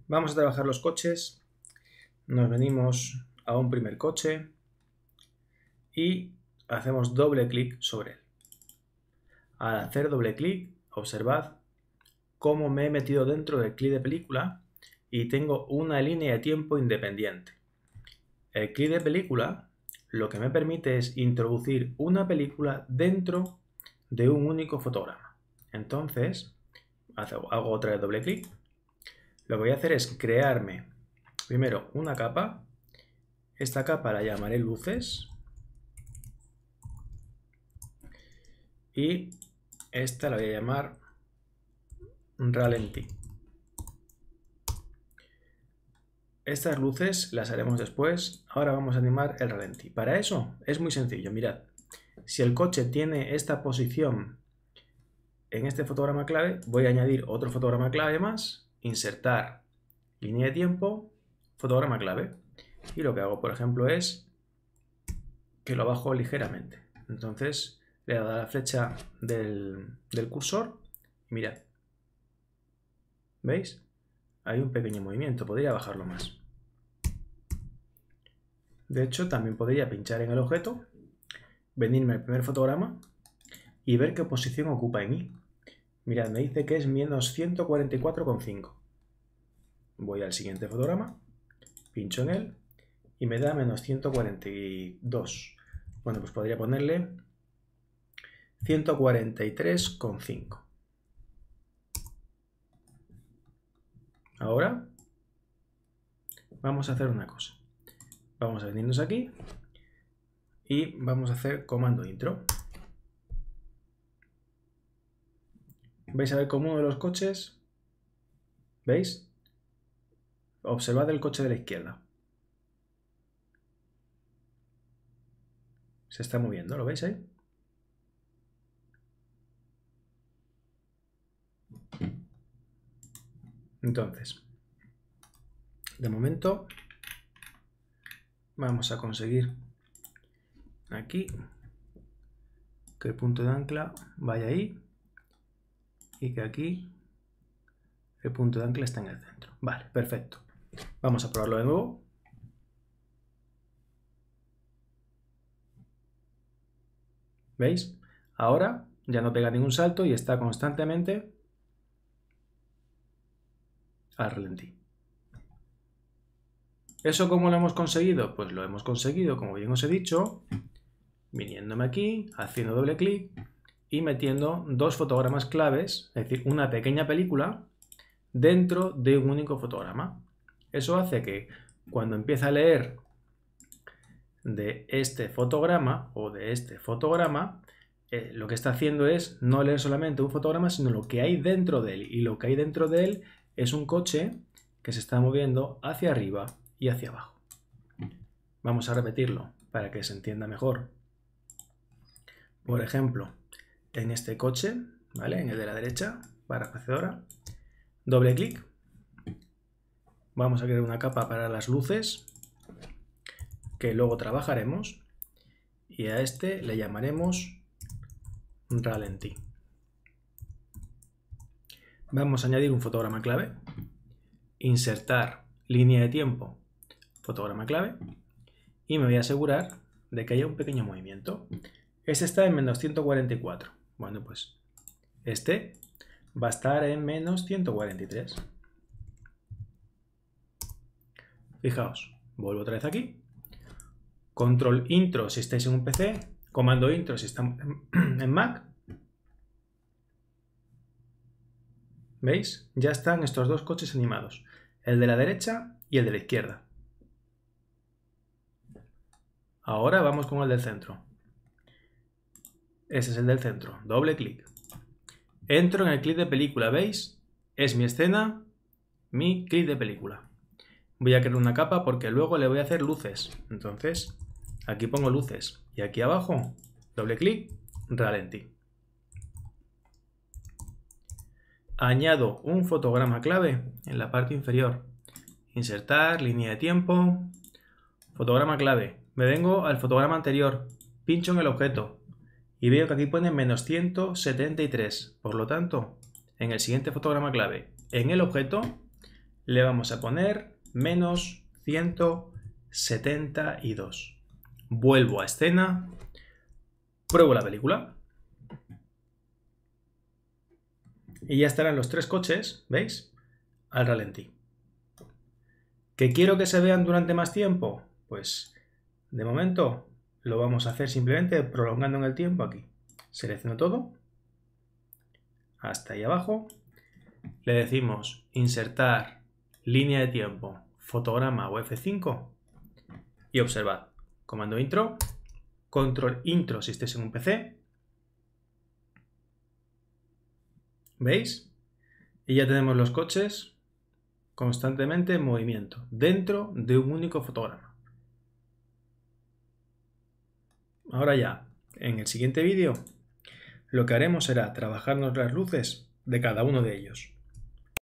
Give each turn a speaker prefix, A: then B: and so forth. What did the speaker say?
A: Vamos a trabajar los coches. Nos venimos a un primer coche y hacemos doble clic sobre él. Al hacer doble clic, observad cómo me he metido dentro del clic de película y tengo una línea de tiempo independiente. El clic de película lo que me permite es introducir una película dentro de un único fotograma. Entonces, hago otra vez doble clic. Lo que voy a hacer es crearme primero una capa. Esta capa la llamaré luces. Y esta la voy a llamar ralentí. Estas luces las haremos después. Ahora vamos a animar el ralentí. Para eso es muy sencillo. Mirad, si el coche tiene esta posición en este fotograma clave, voy a añadir otro fotograma clave más, insertar línea de tiempo, fotograma clave. Y lo que hago, por ejemplo, es que lo bajo ligeramente. Entonces le he dado a la flecha del cursor y mirad. ¿Veis? Hay un pequeño movimiento, podría bajarlo más. De hecho, también podría pinchar en el objeto, venirme al primer fotograma y ver qué posición ocupa en I. Mirad, me dice que es menos 144,5. Voy al siguiente fotograma, pincho en él y me da menos 142. Bueno, pues podría ponerle 143,5. Ahora vamos a hacer una cosa. Vamos a venirnos aquí y vamos a hacer comando intro. ¿Veis a ver cómo uno de los coches? ¿Veis? Observad el coche de la izquierda. Se está moviendo, ¿lo veis ahí? Entonces, de momento vamos a conseguir aquí que el punto de ancla vaya ahí y que aquí el punto de ancla está en el centro. Vale, perfecto. Vamos a probarlo de nuevo. ¿Veis? Ahora ya no pega ningún salto y está constantemente al ralentí. ¿Eso cómo lo hemos conseguido? Pues lo hemos conseguido, como bien os he dicho, viniéndome aquí, haciendo doble clic y metiendo dos fotogramas claves, es decir, una pequeña película dentro de un único fotograma. Eso hace que cuando empieza a leer de este fotograma o de este fotograma, lo que está haciendo es no leer solamente un fotograma, sino lo que hay dentro de él. Y lo que hay dentro de él es un coche que se está moviendo hacia arriba y hacia abajo. Vamos a repetirlo para que se entienda mejor. Por ejemplo, en este coche, ¿vale? En el de la derecha, barra espaciadora, doble clic. Vamos a crear una capa para las luces que luego trabajaremos y a este le llamaremos ralentí. Vamos a añadir un fotograma clave, insertar línea de tiempo, fotograma clave y me voy a asegurar de que haya un pequeño movimiento. Este está en menos 144. Bueno, pues este va a estar en menos 143. Fijaos, vuelvo otra vez aquí. Control intro si estáis en un PC, comando intro si estamos en Mac. ¿Veis? Ya están estos dos coches animados, el de la derecha y el de la izquierda. Ahora vamos con el del centro. Ese es el del centro, doble clic. Entro en el clic de película, ¿veis? Es mi escena, mi clic de película. Voy a crear una capa porque luego le voy a hacer luces. Entonces, aquí pongo luces y aquí abajo, doble clic, ralentí. Añado un fotograma clave en la parte inferior. Insertar, línea de tiempo, fotograma clave. Me vengo al fotograma anterior, pincho en el objeto y veo que aquí pone menos 173. Por lo tanto, en el siguiente fotograma clave, en el objeto, le vamos a poner menos 172. Vuelvo a escena, pruebo la película y ya estarán los 3 coches, ¿veis? Al ralentí. ¿Que quiero que se vean durante más tiempo? Pues de momento lo vamos a hacer simplemente prolongando en el tiempo aquí. Selecciono todo, hasta ahí abajo, le decimos insertar línea de tiempo, fotograma o F5 y observad, comando intro, control intro si estáis en un PC, ¿veis? Y ya tenemos los coches constantemente en movimiento dentro de un único fotograma. Ahora ya, en el siguiente vídeo, lo que haremos será trabajarnos las luces de cada uno de ellos.